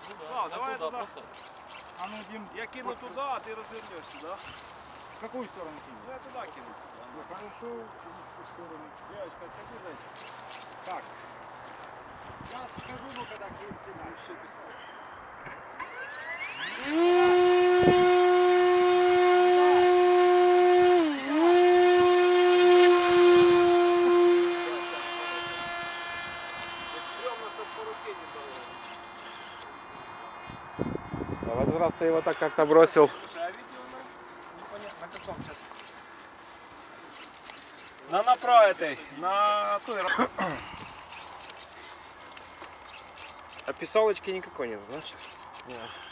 Да, давай туда. А ну, Дим, Я кину туда, а ты развернешься, да? в какую сторону кинешь? Ну, я туда кину. Ну, хорошо, в ту сторону. Девочка, отходи, значит. Так. Я скажу, ну, когда кидать. А в этот раз ты его так как-то бросил. Слушай, а видео непонятно на каком сейчас? На направо этой, на той. А писалочки никакой нет, значит? Нет.